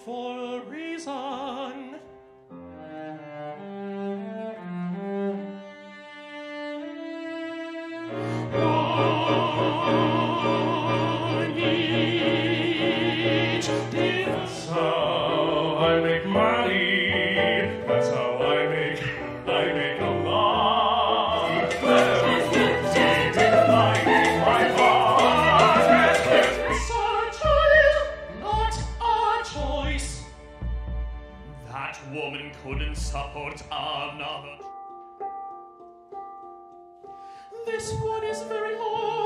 for a reason. That's how I make money. That's how I make a lot. My pocket. It's our child, not our choice. That woman couldn't support another. This one is very hard.